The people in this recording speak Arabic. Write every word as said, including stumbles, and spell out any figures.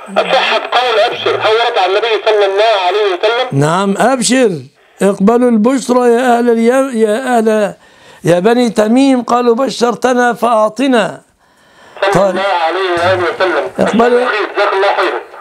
أصح قول أبشر هل ورد عن النبي صلى الله عليه وسلم؟ نعم أبشر اقبلوا البشرى يا أهل اليم يا أهل يا بني تميم قالوا بشرتنا فأعطنا. صلى الله عليه وآله وسلم. اقبلوا